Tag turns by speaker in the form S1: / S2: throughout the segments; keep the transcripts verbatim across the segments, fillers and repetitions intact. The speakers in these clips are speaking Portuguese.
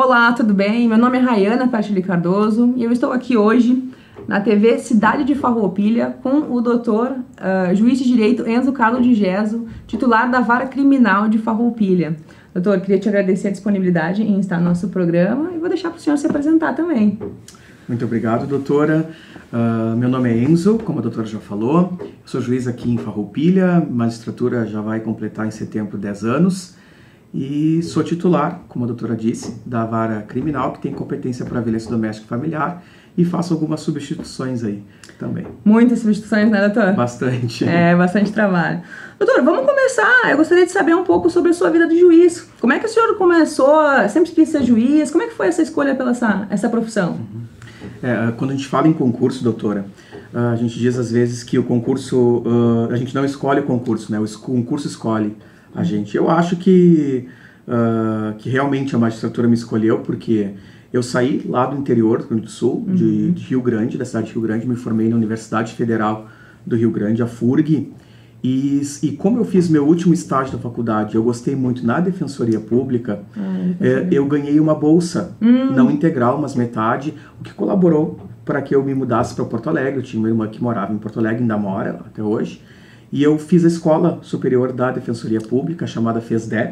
S1: Olá, tudo bem? Meu nome é Rayana Pertili Cardoso e eu estou aqui hoje na T V Cidade de Farroupilha com o doutor uh, juiz de direito Enzo Carlos de Gesso, titular da Vara Criminal de Farroupilha. Doutor, queria te agradecer a disponibilidade em estar no nosso programa e vou deixar para o senhor se apresentar também.
S2: Muito obrigado, doutora. Uh, meu nome é Enzo, como a doutora já falou. Eu sou juiz aqui em Farroupilha, magistratura já vai completar em setembro dez anos. E sou titular, como a doutora disse, da Vara Criminal, que tem competência para violência doméstica e familiar, e faço algumas substituições aí também.
S1: Muitas substituições, né, doutor?
S2: Bastante.
S1: É, bastante trabalho. Doutor, vamos começar. Eu gostaria de saber um pouco sobre a sua vida de juiz. Como é que o senhor começou? Sempre quis ser juiz? Como é que foi essa escolha pela essa, essa profissão?
S2: Uhum. É, quando a gente fala em concurso, doutora, a gente diz às vezes que o concurso, a gente não escolhe o concurso, né? O concurso escolhe a gente. Eu acho que, uh, que realmente a magistratura me escolheu, porque eu saí lá do interior do Rio Grande do Sul, uhum. de, de Rio Grande, da cidade de Rio Grande, me formei na Universidade Federal do Rio Grande, a FURG, e, e como eu fiz meu último estágio da faculdade, eu gostei muito na Defensoria Pública, ah, é, eu ganhei uma bolsa, hum. não integral, mas metade, o que colaborou para que eu me mudasse para Porto Alegre. Eu tinha uma irmã que morava em Porto Alegre, ainda mora até hoje, e eu fiz a Escola Superior da Defensoria Pública, chamada FESDEP,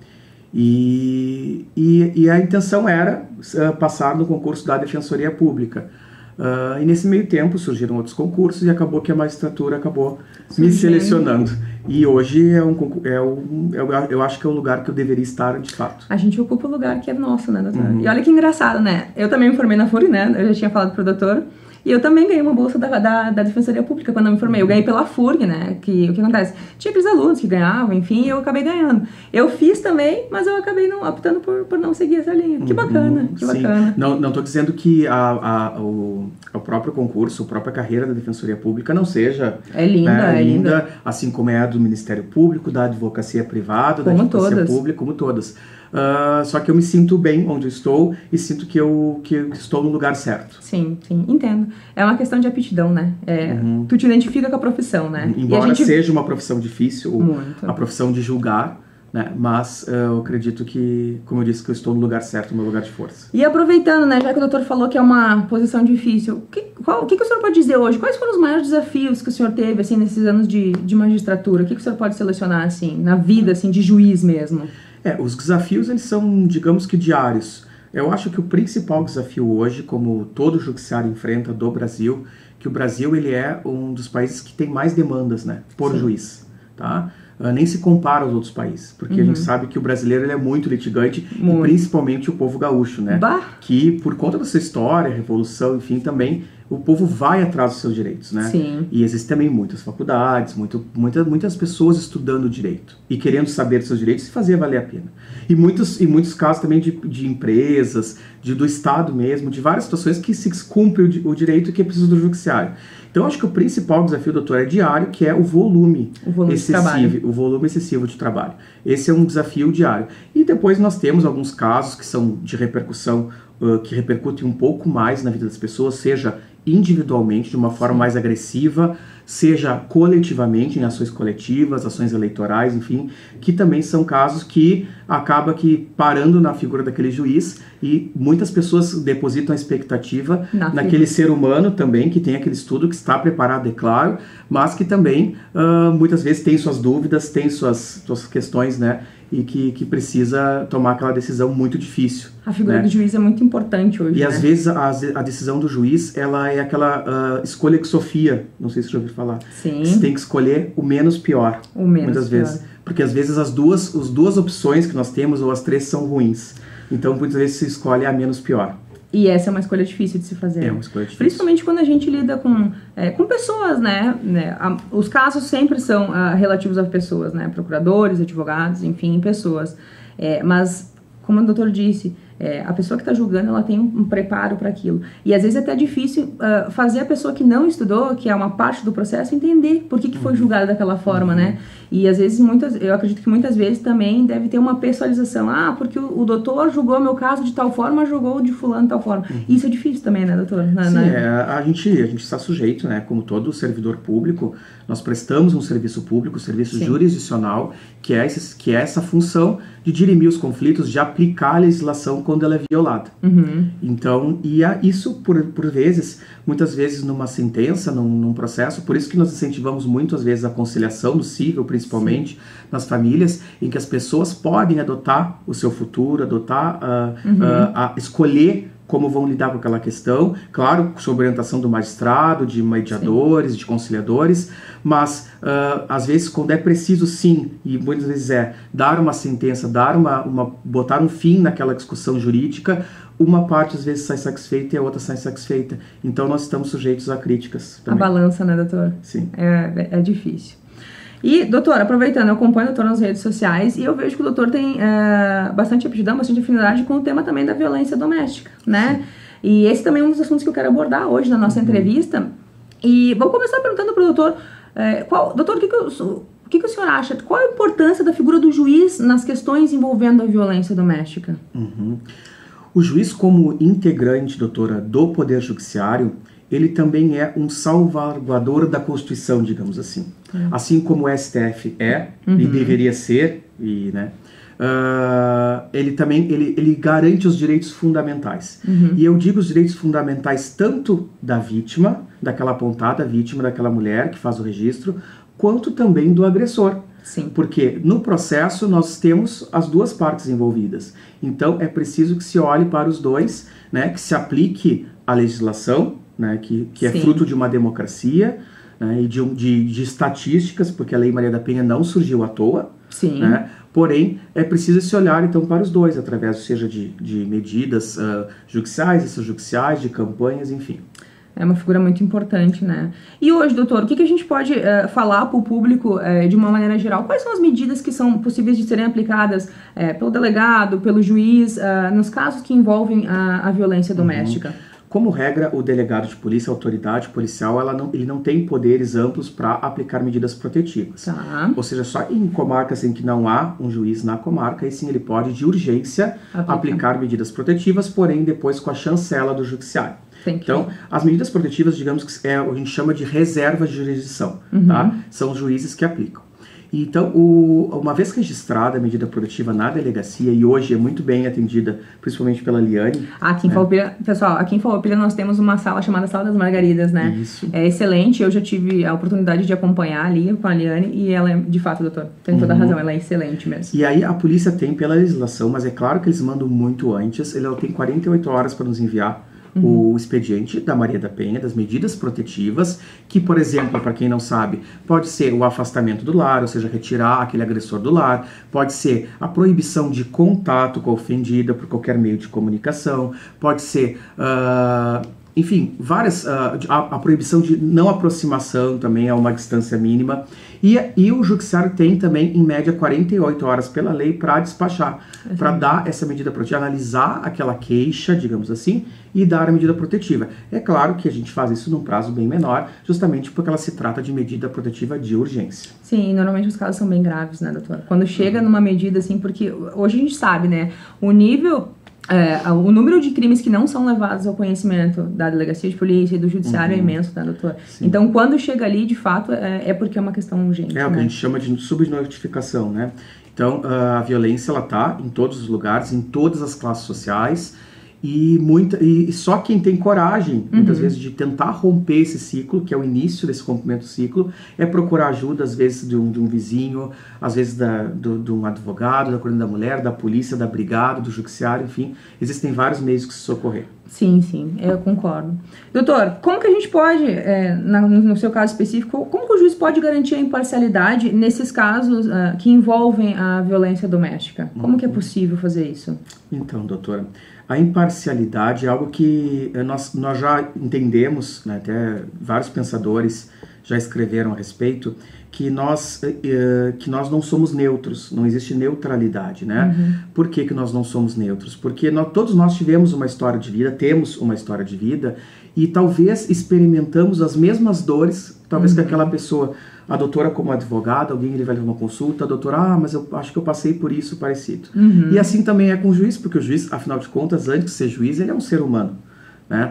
S2: e, e, e a intenção era uh, passar no concurso da Defensoria Pública. Uh, e nesse meio tempo surgiram outros concursos e acabou que a magistratura acabou Sim, me selecionando. E hoje é um, é um, eu, eu acho que é o lugar que eu deveria estar de fato.
S1: A gente ocupa o lugar que é nosso, né, doutor?
S2: Uhum.
S1: E olha que engraçado, né? Eu também me formei na FURG, né? Eu já tinha falado pro doutor. E eu também ganhei uma bolsa da, da, da Defensoria Pública quando eu me formei. Eu ganhei pela FURG, né? Que, o que acontece? Tinha aqueles alunos que ganhavam, enfim, e eu acabei ganhando. Eu fiz também, mas eu acabei não, optando por, por não seguir essa linha. Que bacana, que
S2: Sim.
S1: bacana.
S2: Não, não tô dizendo que a, a, o, o próprio concurso, a própria carreira da Defensoria Pública não seja...
S1: É linda,
S2: né,
S1: é linda.
S2: linda. Assim como é a do Ministério Público, da Advocacia Privada,
S1: como
S2: da Advocacia
S1: todas.
S2: Pública, como todas. Uh, só que eu me sinto bem onde eu estou e sinto que eu, que eu estou no lugar certo.
S1: Sim, sim, entendo. É uma questão de aptidão, né? É,
S2: uhum.
S1: Tu te identifica com a profissão, né?
S2: Embora
S1: e a gente...
S2: seja uma profissão difícil,
S1: Muito.
S2: a profissão de julgar, né? Mas uh, eu acredito que, como eu disse, que eu estou no lugar certo, no meu lugar de força.
S1: E aproveitando, né, já que o doutor falou que é uma posição difícil, o que, qual, o que, que o senhor pode dizer hoje? Quais foram os maiores desafios que o senhor teve, assim, nesses anos de, de magistratura? O que, que o senhor pode selecionar, assim, na vida, assim, de juiz mesmo?
S2: É, os desafios, eles são, digamos que, diários. Eu acho que o principal desafio hoje, como todo o judiciário enfrenta do Brasil, que o Brasil, ele é um dos países que tem mais demandas, né, por Sim. juiz, tá? Uh, nem se compara aos outros países, porque uhum. a gente sabe que o brasileiro ele é muito litigante, muito. E principalmente o povo gaúcho, né?
S1: Bah.
S2: Que por conta dessa história, revolução, enfim, também o povo vai atrás dos seus direitos, né?
S1: Sim.
S2: E existem também muitas faculdades, muito, muita, muitas pessoas estudando direito e querendo saber dos seus direitos e fazer valer a pena. E muitos, em muitos casos também de, de empresas, de, do Estado mesmo, de várias situações que se cumpre o, o direito e que é preciso do judiciário. Então, acho que o principal desafio, doutor, é diário, que é o volume,
S1: o volume
S2: excessivo, o volume excessivo de trabalho. Esse é um desafio diário. E depois nós temos alguns casos que são de repercussão, uh, que repercutem um pouco mais na vida das pessoas, seja individualmente, de uma forma mais agressiva, seja coletivamente, em ações coletivas, ações eleitorais, enfim, que também são casos que acaba que parando na figura daquele juiz e muitas pessoas depositam a expectativa Na naquele figura. ser humano também, que tem aquele estudo, que está preparado, é claro, mas que também uh, muitas vezes tem suas dúvidas, tem suas, suas questões, né, e que, que precisa tomar aquela decisão muito difícil.
S1: A figura
S2: né?
S1: do juiz é muito importante hoje,
S2: E
S1: né?
S2: às vezes a, a decisão do juiz, ela é aquela uh, escolha que Sofia, não sei se você já ouviu falar.
S1: Sim.
S2: Você tem que escolher o menos pior.
S1: O menos
S2: muitas
S1: pior.
S2: vezes. Porque às vezes as duas, as duas opções que nós temos, ou as três, são ruins. Então muitas vezes se escolhe a menos pior.
S1: E essa é uma escolha difícil de se fazer.
S2: É uma escolha difícil.
S1: Principalmente quando a gente lida com, é, com pessoas, né? né? A, os casos sempre são uh, relativos a pessoas, né? Procuradores, advogados, enfim, pessoas. É, mas, como o doutor disse, é, a pessoa que está julgando, ela tem um, um preparo para aquilo. E às vezes é até difícil uh, fazer a pessoa que não estudou, que é uma parte do processo, entender por que, que foi julgada daquela forma, uhum. né? E às vezes, muitas, eu acredito que muitas vezes também deve ter uma pessoalização. Ah, porque o, o doutor julgou meu caso de tal forma, julgou de fulano de tal forma. Uhum. Isso é difícil também, né, doutor? Na,
S2: Sim,
S1: na...
S2: É, a, gente, a gente está sujeito, né? Como todo servidor público, nós prestamos um serviço público, um serviço Sim. jurisdicional, que é, esse, que é essa função de dirimir os conflitos, de aplicar a legislação quando ela é violada.
S1: Uhum.
S2: Então, e a, isso por, por vezes, muitas vezes numa sentença, num, num processo, por isso que nós incentivamos muitas vezes a conciliação no cível, principalmente, sim, nas famílias, em que as pessoas podem adotar o seu futuro, adotar, uh, uhum. uh, a, escolher como vão lidar com aquela questão, claro, sob orientação do magistrado, de mediadores, sim, de conciliadores, mas uh, às vezes quando é preciso sim, e muitas vezes é, dar uma sentença, dar uma, uma, botar um fim naquela discussão jurídica, uma parte às vezes sai satisfeita e a outra sai satisfeita. Então nós estamos sujeitos a críticas também.
S1: A balança, né, doutor?
S2: Sim.
S1: É, é difícil. E, doutor, aproveitando, eu acompanho o doutor nas redes sociais e eu vejo que o doutor tem é, bastante aptidão, bastante afinidade com o tema também da violência doméstica, né? Sim. E esse também é um dos assuntos que eu quero abordar hoje na nossa uhum. entrevista. E vou começar perguntando para o doutor, é, qual, doutor, o que, que, eu, o que, que o senhor acha? Qual a importância da figura do juiz nas questões envolvendo a violência doméstica?
S2: Uhum. O juiz, como integrante, doutora, do Poder Judiciário, ele também é um salvaguardador da Constituição, digamos assim. Uhum. Assim como o S T F é, uhum. e deveria ser, e, né, uh, ele também ele, ele garante os direitos fundamentais. Uhum. E eu digo os direitos fundamentais tanto da vítima, daquela apontada vítima, daquela mulher que faz o registro, quanto também do agressor.
S1: Sim.
S2: Porque no processo nós temos as duas partes envolvidas. Então é preciso que se olhe para os dois, né, que se aplique a legislação, né, que, que é fruto de uma democracia, né, e de, de, de estatísticas, porque a Lei Maria da Penha não surgiu à toa.
S1: Sim.
S2: Né, porém, é preciso se olhar então para os dois, através, seja de, de medidas uh, judiciais, extrajudiciais, de campanhas, enfim.
S1: É uma figura muito importante, né? E hoje, doutor, o que, que a gente pode uh, falar para o público uh, de uma maneira geral? Quais são as medidas que são possíveis de serem aplicadas uh, pelo delegado, pelo juiz, uh, nos casos que envolvem a, a violência doméstica?
S2: Uhum. Como regra, o delegado de polícia, a autoridade policial, ela não, ele não tem poderes amplos para aplicar medidas protetivas.
S1: Tá.
S2: Ou seja, só em comarcas em que não há um juiz na comarca, e sim ele pode, de urgência, Aplica. aplicar medidas protetivas, porém depois com a chancela do judiciário. Então, as medidas protetivas, digamos que é o que a gente chama de reserva de jurisdição, uhum. tá? São os juízes que aplicam. Então, o, uma vez registrada a medida protetiva na delegacia, e hoje é muito bem atendida, principalmente pela Liane.
S1: Aqui em né? Farroupilha, pessoal, aqui em Farroupilha nós temos uma sala chamada Sala das Margaridas, né?
S2: Isso.
S1: É excelente, eu já tive a oportunidade de acompanhar ali com a Liane, e ela é, de fato, doutor, tem toda a
S2: uhum.
S1: razão, ela é excelente mesmo.
S2: E aí a polícia tem pela legislação, mas é claro que eles mandam muito antes, ela tem quarenta e oito horas para nos enviar Uhum. o expediente da Maria da Penha, das medidas protetivas, que, por exemplo, para quem não sabe, pode ser o afastamento do lar, ou seja, retirar aquele agressor do lar, pode ser a proibição de contato com a ofendida por qualquer meio de comunicação, pode ser, uh, enfim, várias, uh, a, a proibição de não aproximação também a uma distância mínima, e, e o judiciário tem também, em média, quarenta e oito horas pela lei para despachar, uhum. para dar essa medida protetiva, analisar aquela queixa, digamos assim, e dar a medida protetiva. É claro que a gente faz isso num prazo bem menor, justamente porque ela se trata de medida protetiva de urgência.
S1: Sim, normalmente os casos são bem graves, né, doutor? Quando chega numa medida assim, porque hoje a gente sabe, né, o nível... É, o número de crimes que não são levados ao conhecimento da delegacia de polícia e do judiciário uhum. é imenso, tá, doutor? Sim. Então, quando chega ali, de fato, é, é porque é uma questão urgente.
S2: É, né? O que a gente chama de subnotificação, né? Então, a violência, ela tá em todos os lugares, em todas as classes sociais, e, muita, e só quem tem coragem, muitas uhum. vezes, de tentar romper esse ciclo, que é o início desse rompimento do ciclo, é procurar ajuda, às vezes, de um, de um vizinho, às vezes da, do, de um advogado, da Coordenadoria da Mulher, da polícia, da brigada, do judiciário, enfim, existem vários meios que se socorrer.
S1: Sim, sim, eu concordo. Doutor, como que a gente pode, é, na, no seu caso específico, como que o juiz pode garantir a imparcialidade nesses casos uh, que envolvem a violência doméstica? Como uhum. que é possível fazer isso?
S2: Então, doutora, a imparcialidade é algo que nós, nós já entendemos, né, até vários pensadores já escreveram a respeito, que nós, eh, que nós não somos neutros, não existe neutralidade, né? Uhum. Por que que nós não somos neutros? Porque nós, todos nós tivemos uma história de vida, temos uma história de vida, e talvez experimentamos as mesmas dores, talvez uhum. que aquela pessoa, a doutora como advogada, alguém ele vai levar uma consulta, a doutora, ah, mas eu acho que eu passei por isso parecido. Uhum. E assim também é com o juiz, porque o juiz, afinal de contas, antes de ser juiz, ele é um ser humano, né?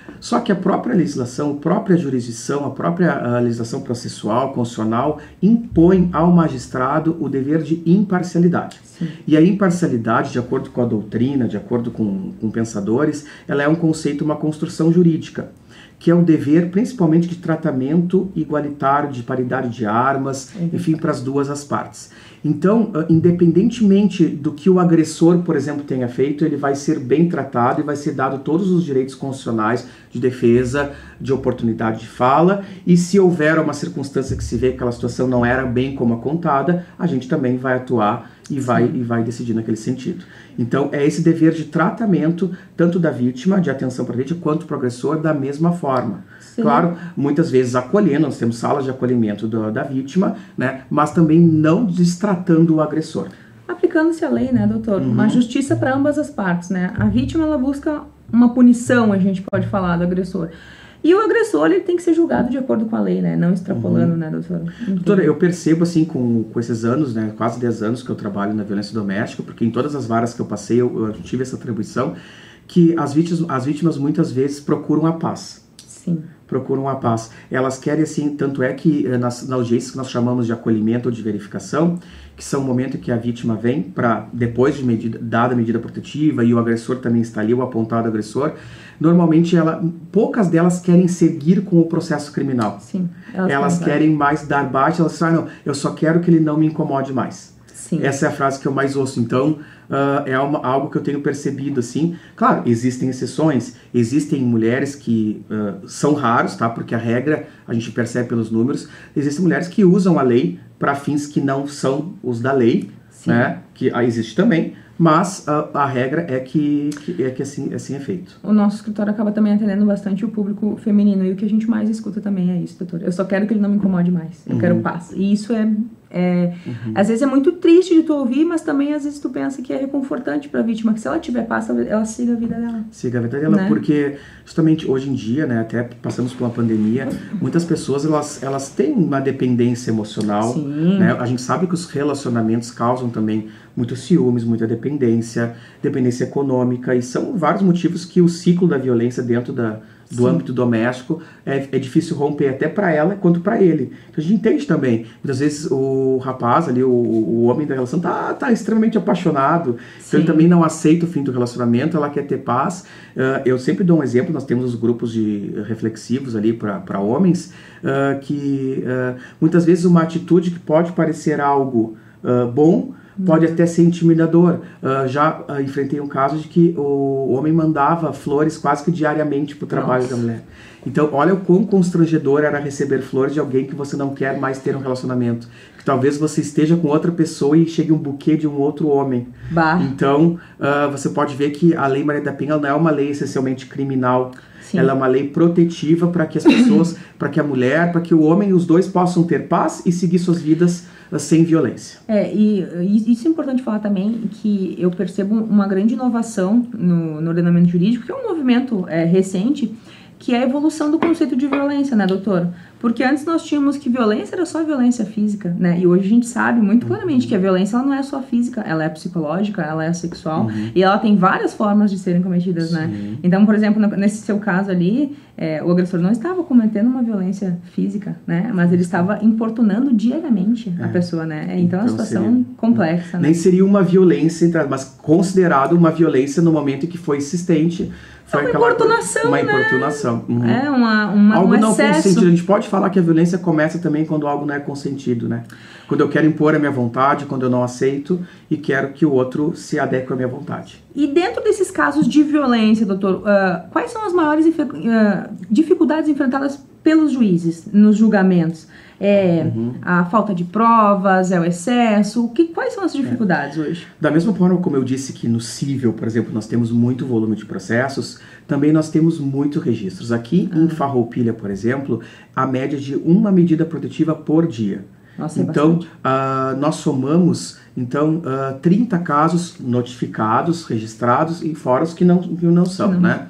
S2: Só que a própria legislação, a própria jurisdição, a própria a legislação processual, constitucional, impõe ao magistrado o dever de imparcialidade. Sim. E a imparcialidade, de acordo com a doutrina, de acordo com, com pensadores, ela é um conceito, uma construção jurídica, que é o dever principalmente de tratamento igualitário, de paridade de armas, uhum. enfim, para as duas as partes. Então, independentemente do que o agressor, por exemplo, tenha feito, ele vai ser bem tratado e vai ser dado todos os direitos constitucionais de defesa, de oportunidade de fala, e se houver uma circunstância que se vê que aquela situação não era bem como a contada, a gente também vai atuar e vai, e vai decidir naquele sentido. Então, é esse dever de tratamento, tanto da vítima, de atenção para a vítima, quanto para o agressor, da mesma forma. Sim. Claro, muitas vezes acolhendo, nós temos salas de acolhimento do, da vítima, né, mas também não destratando o agressor.
S1: Aplicando-se a lei, né, doutor? Uhum. Uma justiça para ambas as partes, né? A vítima, ela busca uma punição, a gente pode falar, do agressor. E o agressor, ele tem que ser julgado de acordo com a lei, né? Não extrapolando, uhum. né, doutora?
S2: Doutora, eu percebo, assim, com, com esses anos, né, quase dez anos que eu trabalho na violência doméstica, porque em todas as varas que eu passei, eu, eu tive essa atribuição, que as vítimas, as vítimas muitas vezes procuram a paz.
S1: Sim.
S2: Procuram a paz. Elas querem, assim, tanto é que nas, nas audiências que nós chamamos de acolhimento ou de verificação, que são o momento em que a vítima vem para, depois de medida, dada a medida protetiva, e o agressor também está ali, o apontado agressor, normalmente ela, poucas delas querem seguir com o processo criminal.
S1: Sim.
S2: Elas, elas querem mais dar baixa, elas falam, ah, não, eu só quero que ele não me incomode mais.
S1: Sim.
S2: Essa é a frase que eu mais ouço. Então, uh, é uma, algo que eu tenho percebido, assim. Claro, existem exceções, existem mulheres que uh, são raros, tá? Porque a regra, a gente percebe pelos números, existem mulheres que usam a lei para fins que não são os da lei, sim. né? Que ah, existe também, mas a, a regra é que, que, é que assim, assim é feito.
S1: O nosso escritório acaba também atendendo bastante o público feminino, e o que a gente mais escuta também é isso, doutor. Eu só quero que ele não me incomode mais, eu uhum. quero paz. E isso é, é uhum. às vezes é muito triste de tu ouvir, mas também às vezes tu pensa que é reconfortante pra vítima, que se ela tiver paz, ela siga a vida dela.
S2: Siga a vida dela, né? Porque justamente hoje em dia, né, até passamos por uma pandemia, muitas pessoas, elas, elas têm uma dependência emocional,
S1: sim.
S2: né? A gente sabe que os relacionamentos causam também muitos ciúmes, muita dependência, dependência econômica, e são vários motivos que o ciclo da violência dentro da, do Sim. âmbito doméstico é, é difícil romper, até para ela quanto para ele. Então a gente entende também, muitas vezes o rapaz ali, o, o homem da relação tá, tá extremamente apaixonado, Sim. então ele também não aceita o fim do relacionamento, ela quer ter paz. Uh, eu sempre dou um exemplo, nós temos os grupos de reflexivos ali para homens, uh, que uh, muitas vezes uma atitude que pode parecer algo uh, bom, pode até ser intimidador. Uh, já uh, enfrentei um caso de que o homem mandava flores quase que diariamente para o trabalho Nossa. da mulher. Então, olha o quão constrangedor era receber flores de alguém que você não quer mais ter um relacionamento. Que talvez você esteja com outra pessoa e chegue um buquê de um outro homem. Bah. Então, uh, você pode ver que a Lei Maria da Penha não é uma lei essencialmente criminal. Sim. Ela é uma lei protetiva para que as pessoas, para que a mulher, para que o homem, os dois possam ter paz e seguir suas vidas sem violência. É,
S1: e, e isso é importante falar também, que eu percebo uma grande inovação no, no ordenamento jurídico, que é um movimento é, recente, que é a evolução do conceito de violência, né, doutor? Porque antes nós tínhamos que violência era só violência física, né? E hoje a gente sabe muito claramente que a violência ela não é só física, ela é psicológica, ela é sexual, uhum. e ela tem várias formas de serem cometidas, Sim. né? Então, por exemplo, nesse seu caso ali, é, o agressor não estava cometendo uma violência física, né? Mas ele estava importunando diariamente é. a pessoa, né? Então, então é uma situação seria, complexa, né?
S2: Nem seria uma violência, mas considerado uma violência no momento em que foi insistente. Foi
S1: é uma importunação,
S2: Uma
S1: né?
S2: importunação. Uhum.
S1: É, uma, uma,
S2: algo
S1: um
S2: não
S1: excesso.
S2: consentido. A gente pode falar que a violência começa também quando algo não é consentido, né? Quando eu quero impor a minha vontade, quando eu não aceito e quero que o outro se adeque à minha vontade.
S1: E dentro desses casos de violência, doutor, uh, quais são as maiores uh, dificuldades enfrentadas pelos juízes nos julgamentos? É uhum. a falta de provas, é o excesso? O que, quais são as dificuldades é. hoje?
S2: Da mesma forma como eu disse que no cível, por exemplo, nós temos muito volume de processos, também nós temos muitos registros. Aqui ah. em Farroupilha, por exemplo, a média de uma medida protetiva por dia.
S1: Nossa,
S2: então,
S1: é
S2: uh, nós somamos então, uh, trinta casos notificados, registrados, e fora os que não, que não são, não. né?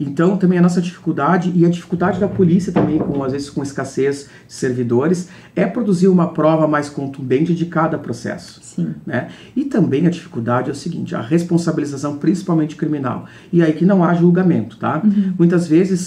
S2: Então, também a nossa dificuldade, e a dificuldade da polícia também, com, às vezes com escassez de servidores, é produzir uma prova mais contundente de cada processo.
S1: Sim.
S2: Né? E também a dificuldade é o seguinte, a responsabilização principalmente criminal. E aí que não há julgamento, tá? Uhum. Muitas vezes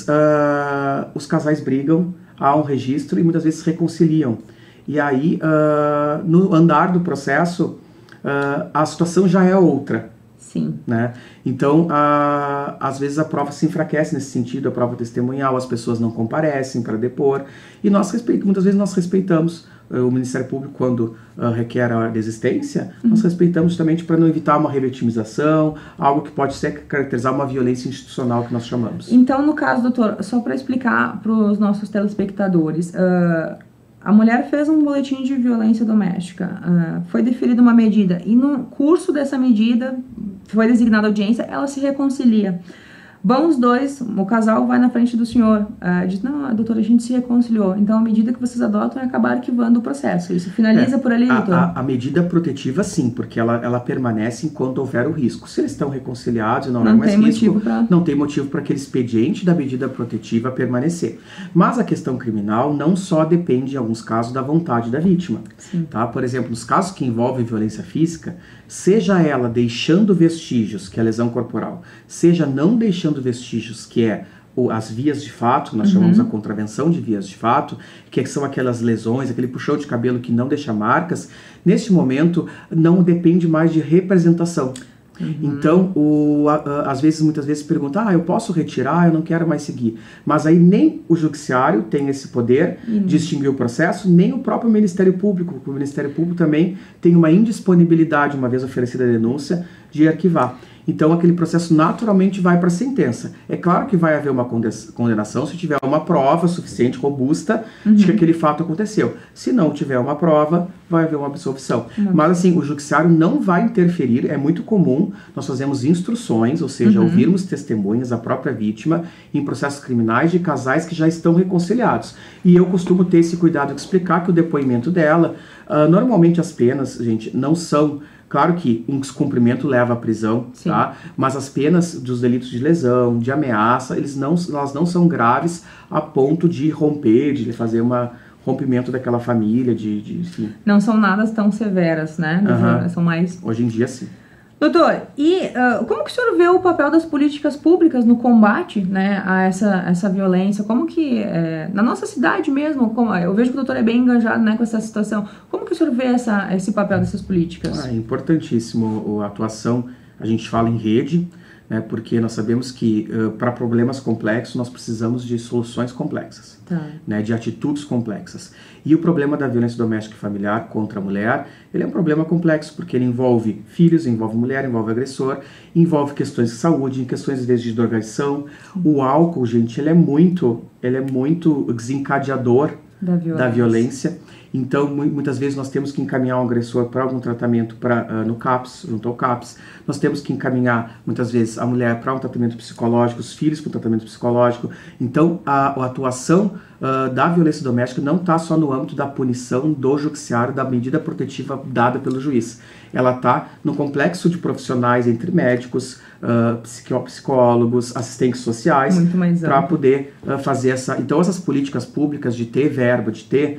S2: uh, os casais brigam, há um registro e muitas vezes se reconciliam. E aí, uh, no andar do processo, uh, a situação já é outra.
S1: Sim.
S2: Né? Então, uh, às vezes a prova se enfraquece nesse sentido, a prova testemunhal, as pessoas não comparecem para depor, e nós respeitamos, muitas vezes nós respeitamos uh, o Ministério Público quando uh, requer a desistência, uhum. nós respeitamos justamente para não evitar uma revitimização, algo que pode ser caracterizar uma violência institucional que nós chamamos.
S1: Então, no caso, doutor, só para explicar para os nossos telespectadores, uh, a mulher fez um boletim de violência doméstica, uh, foi deferida uma medida e no curso dessa medida foi designada audiência, ela se reconcilia. Vão os dois, o casal vai na frente do senhor, uh, diz, não, doutora, a gente se reconciliou. Então a medida que vocês adotam é acabar arquivando o processo. Isso finaliza é, por ali,
S2: a,
S1: doutor?
S2: A, a medida protetiva, sim, porque ela, ela permanece enquanto houver o risco. Se eles estão reconciliados e não, não há mais risco, pra... não tem motivo para aquele expediente da medida protetiva permanecer. Mas a questão criminal não só depende, em alguns casos, da vontade da vítima. Tá? Por exemplo, nos casos que envolvem violência física, seja ela deixando vestígios, que é a lesão corporal, seja não deixando vestígios, que é o, as vias de fato, que nós uhum. chamamos a contravenção de vias de fato, que são aquelas lesões, aquele puxão de cabelo que não deixa marcas, neste momento não depende mais de representação. Uhum. Então, o, a, a, às vezes, muitas vezes pergunta, ah, eu posso retirar, eu não quero mais seguir. Mas aí nem o judiciário tem esse poder uhum. de extinguir o processo, nem o próprio Ministério Público, porque o Ministério Público também tem uma indisponibilidade, uma vez oferecida a denúncia, de arquivar. Então, aquele processo naturalmente vai para a sentença. É claro que vai haver uma condenação se tiver uma prova suficiente, robusta, uhum. de que aquele fato aconteceu. Se não tiver uma prova, vai haver uma absolvição. Uhum. Mas, assim, o judiciário não vai interferir. É muito comum, nós fazemos instruções, ou seja, uhum. ouvirmos testemunhas, a própria vítima, em processos criminais de casais que já estão reconciliados. E eu costumo ter esse cuidado de explicar que o depoimento dela, uh, normalmente as penas, gente, não são... Claro que um descumprimento leva à prisão, Sim. tá? Mas as penas dos delitos de lesão, de ameaça, eles não, elas não são graves a ponto de romper, de fazer um rompimento daquela família, de, de enfim.
S1: Não são nada tão severas, né?
S2: Uhum.
S1: São mais...
S2: Hoje em dia, sim.
S1: Doutor, e uh, como que o senhor vê o papel das políticas públicas no combate, né, a essa, essa violência? Como que, é, na nossa cidade mesmo, como, eu vejo que o doutor é bem engajado, né, com essa situação, como que o senhor vê essa, esse papel dessas políticas?
S2: Ah, é importantíssimo a atuação, a gente fala em rede, né, porque nós sabemos que uh, para problemas complexos nós precisamos de soluções complexas,
S1: tá.
S2: né, de atitudes complexas. E o problema da violência doméstica e familiar contra a mulher, ele é um problema complexo, porque ele envolve filhos, envolve mulher, envolve agressor, envolve questões de saúde, questões às vezes de drogação. O álcool, gente, ele é muito, ele é muito desencadeador da violência. Da violência. Então, muitas vezes nós temos que encaminhar o agressor para algum tratamento pra, uh, no CAPS, junto ao CAPS. Nós temos que encaminhar, muitas vezes, a mulher para um tratamento psicológico, os filhos para um tratamento psicológico. Então, a, a atuação uh, da violência doméstica não está só no âmbito da punição do judiciário, da medida protetiva dada pelo juiz. Ela está no complexo de profissionais entre médicos, uh, psicólogos, assistentes sociais, para poder uh, fazer essa... Então, essas políticas públicas de ter verba, de ter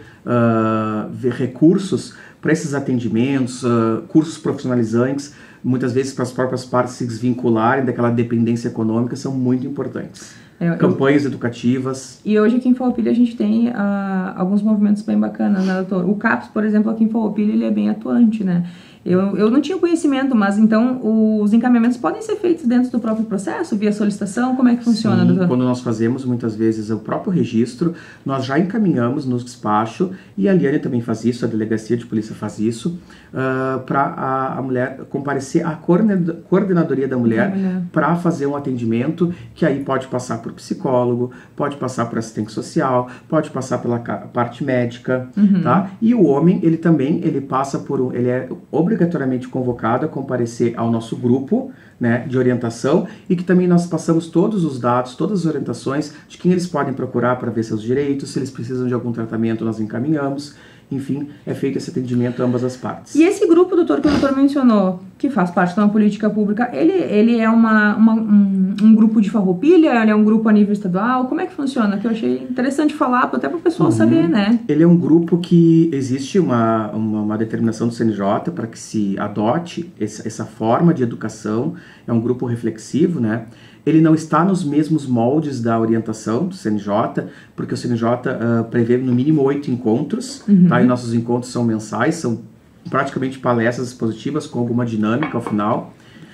S2: uh, recursos para esses atendimentos, uh, cursos profissionalizantes, muitas vezes para as próprias partes se desvincularem daquela dependência econômica, são muito importantes. É, Campanhas eu... educativas.
S1: E hoje aqui em Farroupilha a gente tem uh, alguns movimentos bem bacanas, né, doutor? O CAPS, por exemplo, aqui em Farroupilha, ele é bem atuante, né? Eu, eu não tinha conhecimento, mas então os encaminhamentos podem ser feitos dentro do próprio processo, via solicitação? Como é que funciona,
S2: Sim,
S1: doutor?
S2: Quando nós fazemos, muitas vezes, o próprio registro, nós já encaminhamos no despacho, e a Liane também faz isso, a Delegacia de Polícia faz isso, uh, para a, a mulher comparecer à coordenadoria da mulher para fazer um atendimento, que aí pode passar por psicólogo, pode passar por assistente social, pode passar pela parte médica, uhum. tá? E o homem, ele também, ele passa por um, ele é obrigatoriamente obrigatoriamente convocado a comparecer ao nosso grupo, né, de orientação, e que também nós passamos todos os dados, todas as orientações de quem eles podem procurar para ver seus direitos, se eles precisam de algum tratamento nós encaminhamos, enfim, é feito esse atendimento a ambas as partes.
S1: E esse grupo, doutor, que o doutor mencionou, o que, que faz parte de uma política pública, ele, ele é uma, uma, um, um grupo de farroupilha, ele é um grupo a nível estadual, como é que funciona? Que eu achei interessante falar, até para o pessoal uhum. saber, né?
S2: Ele é um grupo que existe uma, uma, uma determinação do C N J para que se adote essa, essa forma de educação, é um grupo reflexivo, né? Ele não está nos mesmos moldes da orientação do C N J, porque o C N J uh, prevê no mínimo oito encontros, uhum. tá? E nossos encontros são mensais, são praticamente palestras expositivas com alguma dinâmica ao final.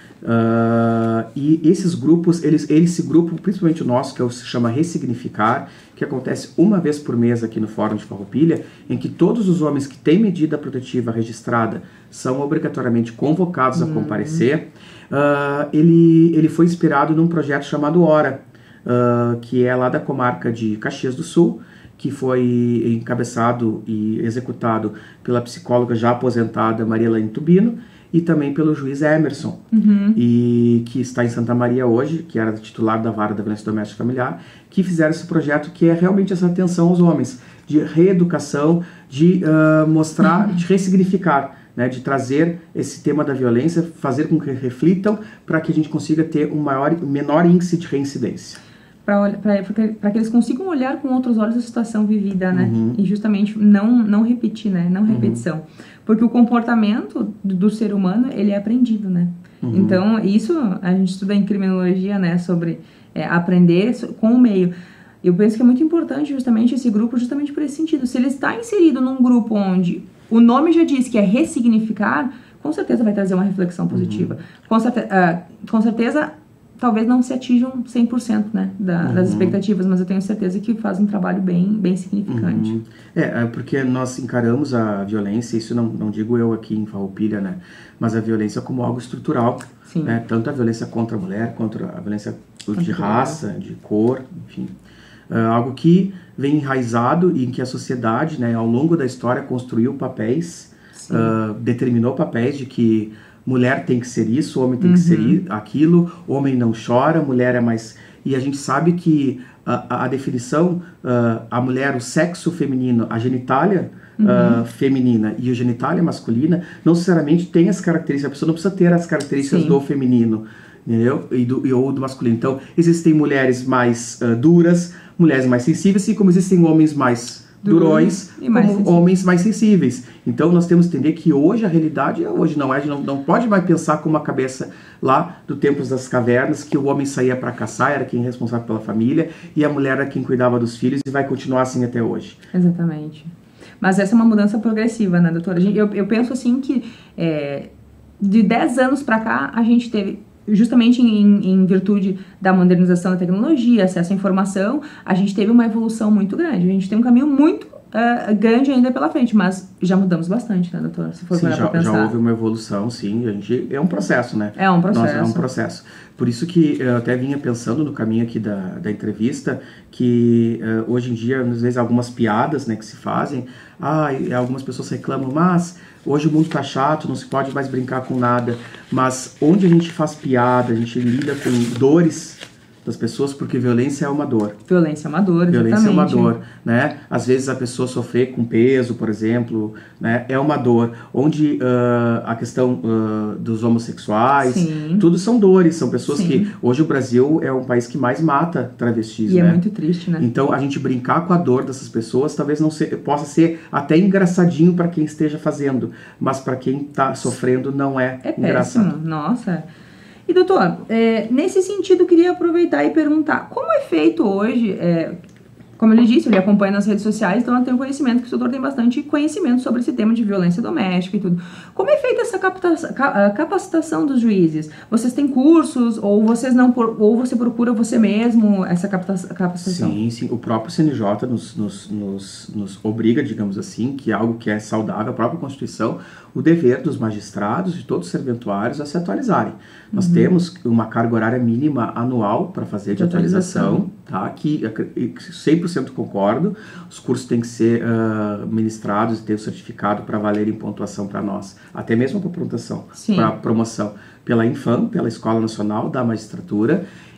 S2: Uh, e esses grupos, eles, esse grupo, principalmente o nosso, que é o, se chama Ressignificar, que acontece uma vez por mês aqui no Fórum de Farroupilha, em que todos os homens que têm medida protetiva registrada são obrigatoriamente convocados uhum. a comparecer. Uh, ele, ele foi inspirado num projeto chamado Hora, uh, que é lá da comarca de Caxias do Sul, que foi encabeçado e executado pela psicóloga já aposentada Maria Elaine Tubino e também pelo juiz Emerson, uhum. e que está em Santa Maria hoje, que era titular da Vara da Violência Doméstica Familiar, que fizeram esse projeto que é realmente essa atenção aos homens, de reeducação, de uh, mostrar, uhum. de ressignificar, né, de trazer esse tema da violência, fazer com que reflitam para que a gente consiga ter um maior, menor índice de reincidência.
S1: Para que eles consigam olhar com outros olhos a situação vivida, né? Uhum. E justamente não, não repetir, né? Não repetição. Uhum. Porque o comportamento do, do ser humano, ele é aprendido, né? Uhum. Então, isso a gente estuda em criminologia, né? Sobre é, aprender com o meio. Eu penso que é muito importante justamente esse grupo, justamente por esse sentido. Se ele está inserido num grupo onde o nome já diz que é ressignificar, com certeza vai trazer uma reflexão positiva. Uhum. Com, certe uh, com certeza... talvez não se atinjam cem por cento, né, da, uhum. das expectativas, mas eu tenho certeza que faz um trabalho bem, bem significante.
S2: Uhum. É, porque nós encaramos a violência, isso não, não digo eu aqui em Farroupilha, né, mas a violência como algo estrutural, Sim. né, tanto a violência contra a mulher, contra a violência de raça, de cor, enfim, uh, algo que vem enraizado e em que a sociedade, né, ao longo da história construiu papéis, uh, determinou papéis de que mulher tem que ser isso, homem tem uhum. que ser aquilo, homem não chora, mulher é mais... E a gente sabe que a, a definição, uh, a mulher, o sexo feminino, a genitália uhum. uh, feminina e a genitália masculina, não necessariamente tem as características, a pessoa não precisa ter as características Sim. do feminino, entendeu? E do, e, ou do masculino. Então, existem mulheres mais uh, duras, mulheres mais sensíveis, assim como existem homens mais... durões, como mais homens mais sensíveis. Então nós temos que entender que hoje a realidade hoje não é, a gente não, não pode mais pensar com uma cabeça lá do tempos das cavernas, que o homem saía para caçar, era quem responsável pela família, e a mulher era quem cuidava dos filhos, e vai continuar assim até hoje.
S1: Exatamente. Mas essa é uma mudança progressiva, né, doutora? Eu, eu penso assim que é, de dez anos para cá a gente teve... justamente em, em virtude da modernização da tecnologia, acesso à informação, a gente teve uma evolução muito grande. A gente tem um caminho muito uh, grande ainda pela frente, mas já mudamos bastante, né, doutora? Se for
S2: sim, já,
S1: pensar.
S2: já houve uma evolução, sim. A gente, é um processo, né?
S1: É um processo.
S2: Nossa, é um processo. Por isso que eu até vinha pensando no caminho aqui da, da entrevista, que uh, hoje em dia, às vezes, algumas piadas, né, que se fazem, ah, algumas pessoas reclamam, mas... hoje o mundo tá chato, não se pode mais brincar com nada, mas onde a gente faz piada, a gente lida com dores das pessoas, porque violência é uma dor.
S1: Violência é uma dor, exatamente.
S2: Violência é uma dor, né? Às vezes a pessoa sofrer com peso, por exemplo, né? É uma dor. Onde uh, a questão uh, dos homossexuais, Sim. tudo são dores, são pessoas Sim. que... Hoje o Brasil é um país que mais mata travestis,
S1: e
S2: né?
S1: é muito triste, né?
S2: Então a gente brincar com a dor dessas pessoas talvez não ser, possa ser até engraçadinho para quem esteja fazendo, mas para quem está sofrendo não é,
S1: é
S2: engraçado.
S1: Péssimo. Nossa... E, doutor, é, nesse sentido, eu queria aproveitar e perguntar, como é feito hoje, é, como ele disse, ele acompanha nas redes sociais, então eu tenho conhecimento que o doutor tem bastante conhecimento sobre esse tema de violência doméstica e tudo. Como é feita essa capacitação dos juízes? Vocês têm cursos, ou vocês não, ou você procura você mesmo essa capacitação?
S2: Sim, sim. O próprio C N J nos, nos, nos, nos obriga, digamos assim, que é algo que é saudável, a própria Constituição, o dever dos magistrados e todos os serventuários a se atualizarem. Nós uhum. temos uma carga horária mínima anual para fazer de, de atualização, atualização, tá? Que cem por cento concordo. Os cursos têm que ser uh, ministrados e ter o certificado para valer em pontuação para nós, até mesmo para pontuação, para promoção, pela Infam, pela Escola Nacional da Magistratura,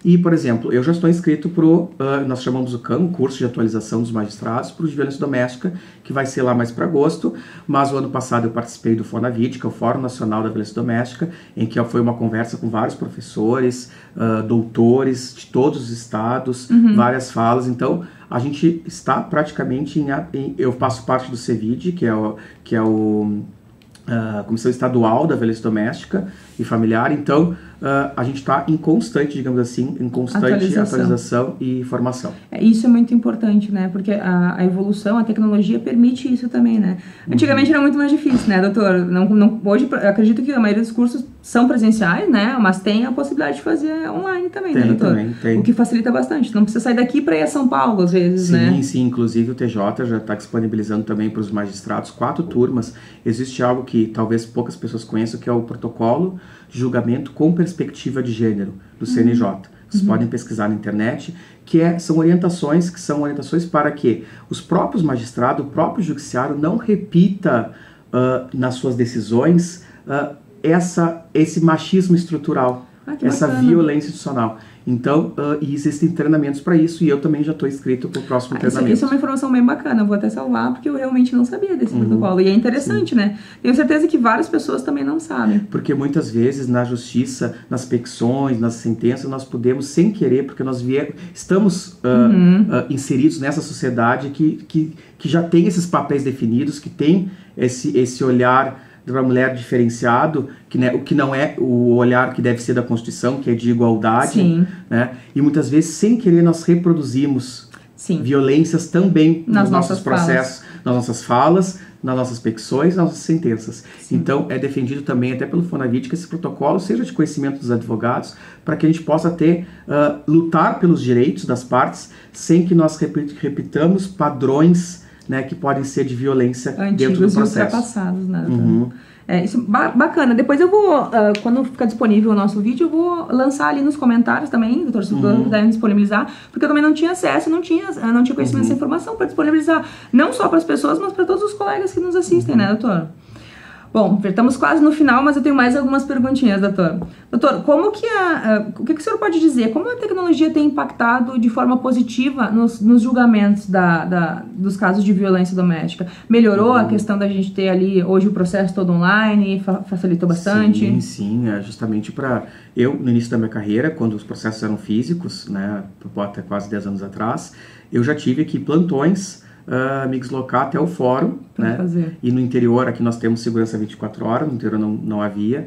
S2: E, por exemplo, eu já estou inscrito para o, uh, nós chamamos o C A M, Curso de Atualização dos Magistrados, para o de Violência Doméstica, que vai ser lá mais para agosto, mas o ano passado eu participei do FONAVID, que é o Fórum Nacional da Violência Doméstica, em que foi uma conversa com vários professores, uh, doutores de todos os estados, uhum. várias falas. Então, a gente está praticamente em, em... Eu faço parte do CEVID, que é o... Que é o Uh, Comissão Estadual da Violência Doméstica e Familiar, então uh, a gente está em constante, digamos assim, em constante atualização, atualização e formação.
S1: É, isso é muito importante, né, porque a, a evolução, a tecnologia permite isso também, né. Antigamente uhum. era muito mais difícil, né, doutor? Não, não, hoje, eu acredito que a maioria dos cursos são presenciais, né, mas tem a possibilidade de fazer online também,
S2: tem,
S1: né, doutor?
S2: Também, tem.
S1: O que facilita bastante, não precisa sair daqui para ir a São Paulo, às vezes,
S2: sim,
S1: né.
S2: Sim, sim, inclusive o T J já está disponibilizando também para os magistrados quatro turmas. Existe algo que que talvez poucas pessoas conheçam, que é o Protocolo de Julgamento com Perspectiva de Gênero, do C N J. Vocês uhum. podem pesquisar na internet, que é, são orientações que são orientações para que os próprios magistrados, o próprio judiciário não repita uh, nas suas decisões uh, essa, esse machismo estrutural, ah, essa bacana. Violência institucional. Então, uh, e existem treinamentos para isso, e eu também já estou inscrito para o próximo ah, treinamento.
S1: Isso, isso é uma informação bem bacana, eu vou até salvar, porque eu realmente não sabia desse uhum. protocolo. E é interessante, sim. né? Tenho certeza que várias pessoas também não sabem.
S2: Porque muitas vezes na justiça, nas petições, nas sentenças, nós podemos, sem querer, porque nós vier, estamos uh, uhum. uh, inseridos nessa sociedade que, que, que já tem esses papéis definidos, que tem esse, esse olhar para a mulher diferenciado, que, né, o que não é o olhar que deve ser da Constituição, que é de igualdade. Sim. Né? E muitas vezes, sem querer, nós reproduzimos Sim. violências também nas nos nossos processos, falas. nas nossas falas, nas nossas petições, nas nossas sentenças. Sim. Então, é defendido também, até pelo FONAVID, que esse protocolo seja de conhecimento dos advogados, para que a gente possa ter, uh, lutar pelos direitos das partes, sem que nós repitamos padrões, né, que podem ser de violência
S1: antigos
S2: dentro do processo.
S1: E ultrapassados, né?
S2: Uhum.
S1: É, isso ba bacana. Depois eu vou, uh, quando ficar disponível o nosso vídeo, eu vou lançar ali nos comentários também, doutor, se uhum. puderem disponibilizar, porque eu também não tinha acesso, não tinha, não tinha conhecimento uhum. dessa informação para disponibilizar, não só para as pessoas, mas para todos os colegas que nos assistem, uhum. né, doutor? Bom, estamos quase no final, mas eu tenho mais algumas perguntinhas, doutor. Doutor, como que a, uh, o que, que o senhor pode dizer? Como a tecnologia tem impactado de forma positiva nos, nos julgamentos da, da, dos casos de violência doméstica? Melhorou uhum. a questão da gente ter ali hoje o processo todo online, fa facilitou bastante?
S2: Sim, sim, é justamente para... Eu, no início da minha carreira, quando os processos eram físicos, né, até quase dez anos atrás, eu já tive aqui plantões, Uh, me deslocar até o fórum, né? Fazer. E no interior, aqui nós temos segurança vinte e quatro horas, no interior não, não havia,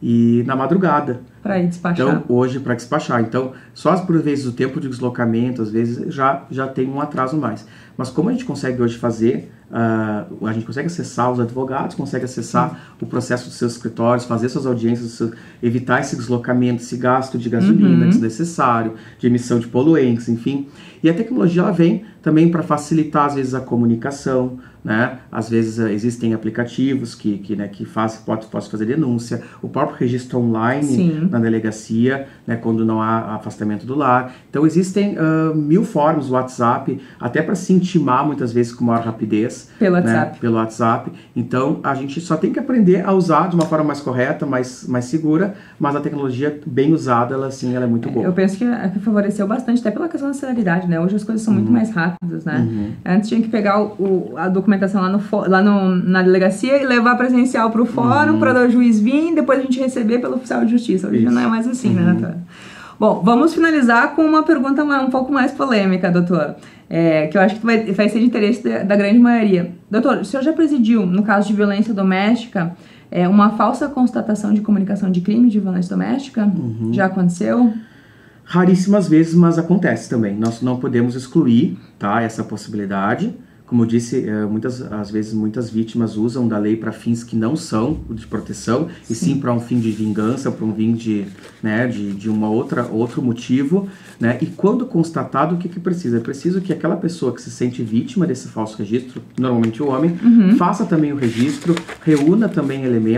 S2: e na madrugada.
S1: Para ir despachar.
S2: Então, hoje, para despachar. Então, só por vezes o tempo de deslocamento, às vezes, já, já tem um atraso mais. Mas como a gente consegue hoje fazer, uh, a gente consegue acessar os advogados, consegue acessar Sim. o processo dos seus escritórios, fazer suas audiências, evitar esse deslocamento, esse gasto de gasolina uhum. desnecessário, de emissão de poluentes, enfim. E a tecnologia ela vem também para facilitar, às vezes, a comunicação, né? Às vezes existem aplicativos que, que, né, que faz, pode, posso fazer denúncia, o próprio registro online Sim. na delegacia, né, quando não há afastamento do lar. Então existem uh, mil formas, o WhatsApp, até para se intimar muitas vezes com maior rapidez.
S1: Pelo
S2: né,
S1: WhatsApp.
S2: Pelo WhatsApp. Então a gente só tem que aprender a usar de uma forma mais correta, mais, mais segura, mas a tecnologia bem usada, ela sim, ela é muito boa.
S1: Eu penso que, que favoreceu bastante, até pela questão da celeridade, né? Hoje as coisas são uhum. muito mais rápidas, né? Uhum. Antes tinha que pegar o, o, a documentação lá, no, lá no, na delegacia e levar presencial para o fórum, uhum. para o juiz vir, depois a gente receber pelo oficial de justiça. Hoje já não é mais assim, uhum. né, doutora? Bom, vamos finalizar com uma pergunta um pouco mais polêmica, doutor, é, que eu acho que vai, vai ser de interesse da, da grande maioria. Doutor, o senhor já presidiu, no caso de violência doméstica, é, uma falsa constatação de comunicação de crime de violência doméstica? Uhum. Já aconteceu?
S2: Raríssimas vezes, mas acontece também. Nós não podemos excluir, tá, essa possibilidade. Como eu disse, muitas, às vezes muitas vítimas usam da lei para fins que não são de proteção, sim. e sim para um fim de vingança, para um fim de, né, de, de uma outra, outro motivo. Né? E quando constatado, o que, que precisa? É preciso que aquela pessoa que se sente vítima desse falso registro, normalmente o homem, uhum. faça também o registro, reúna também elementos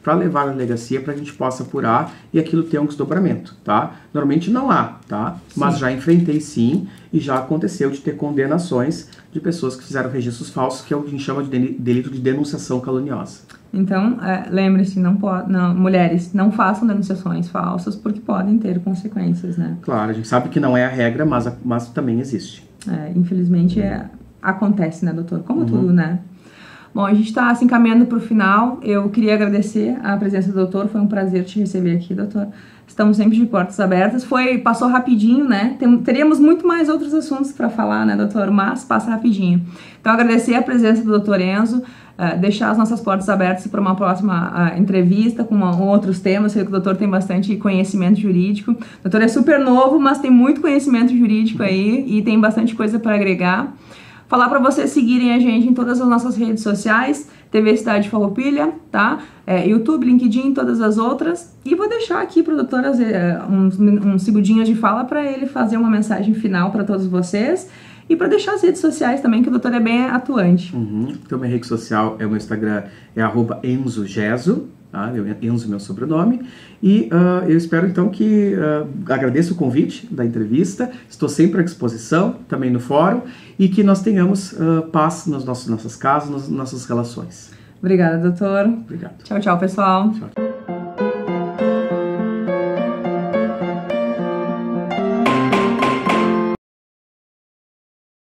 S2: para levar na delegacia para que a gente possa apurar e aquilo ter um desdobramento, tá? Normalmente não há, tá? Mas sim, já enfrentei sim e já aconteceu de ter condenações de pessoas que fizeram registros falsos, que é o que a gente chama de delito de denunciação caluniosa.
S1: Então, é, lembre-se, não pode, não, mulheres, não façam denunciações falsas porque podem ter consequências, né?
S2: Claro, a gente sabe que não é a regra, mas, mas também existe.
S1: É, infelizmente, é, acontece, né, doutor? Como uhum. tudo, né? Bom, a gente está se encaminhando para o final. Eu queria agradecer a presença do doutor. Foi um prazer te receber aqui, doutor. Estamos sempre de portas abertas. Foi, passou rapidinho, né? Tem, teríamos muito mais outros assuntos para falar, né, doutor? Mas passa rapidinho. Então, agradecer a presença do doutor Enzo, uh, deixar as nossas portas abertas para uma próxima uh, entrevista com, uma, com outros temas. Sei que o doutor tem bastante conhecimento jurídico. O doutor é super novo, mas tem muito conhecimento jurídico aí e tem bastante coisa para agregar. Falar para vocês seguirem a gente em todas as nossas redes sociais, T V Cidade Farroupilha, tá? É, YouTube, LinkedIn, todas as outras. E vou deixar aqui para o doutor uns, uns segundinhos de fala para ele fazer uma mensagem final para todos vocês. E para deixar as redes sociais também, que o doutor é bem atuante.
S2: Uhum. Então, minha rede social, é o meu Instagram, é arroba Enzo Gesso. Tá? Enzo, meu sobrenome, e uh, eu espero então que, uh, agradeço o convite da entrevista, estou sempre à disposição, também no fórum, e que nós tenhamos uh, paz nas nossas, nossas casas, nas nossas relações.
S1: Obrigada, doutor.
S2: Obrigado.
S1: Tchau, tchau, pessoal.
S2: Tchau.